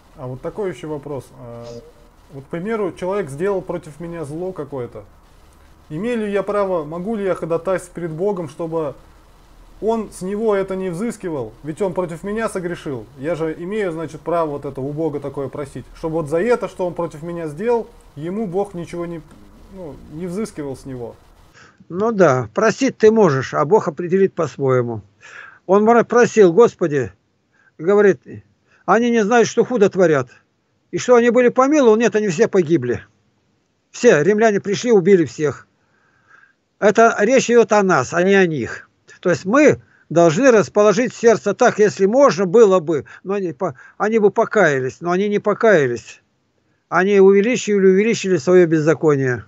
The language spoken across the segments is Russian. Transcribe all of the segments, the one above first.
А вот такой еще вопрос. Вот, к примеру, человек сделал против меня зло какое-то. Имею ли я право, могу ли я ходатайствовать перед Богом, чтобы он с него это не взыскивал? Ведь он против меня согрешил. Я же имею, значит, право вот это у Бога такое просить. Чтобы вот за это, что он против меня сделал, ему Бог ничего не, ну, не взыскивал с него. Ну да, просить ты можешь, а Бог определит по-своему. Он просил, Господи, говорит, они не знают, что худо творят. И что они были помилованы? Нет, они все погибли. Все, римляне пришли, убили всех. Это речь идет о нас, а не о них. То есть мы должны расположить сердце так, если можно было бы, но они бы покаялись, но они не покаялись. Они увеличили свое беззаконие.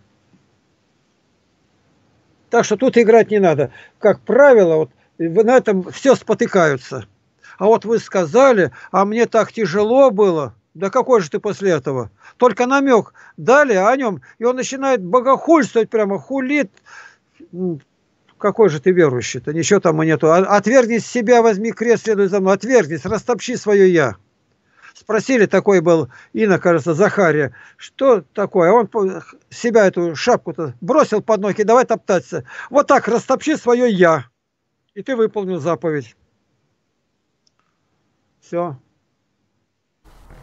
Так что тут играть не надо. Как правило, вот на этом все спотыкаются. А вот вы сказали, а мне так тяжело было. Да какой же ты после этого? Только намек дали о нем, и он начинает богохульствовать, прямо хулит. Какой же ты верующий-то? Ничего там и нету. Отвергнись себя, возьми крест, следуй за мной. Отвергнись, растопчи свое «я». Спросили, такой был Инна, кажется, Захария, что такое? Он себя эту шапку-то бросил под ноги, давай топтаться. Вот так, растопчи свое «я». И ты выполнил заповедь. Все.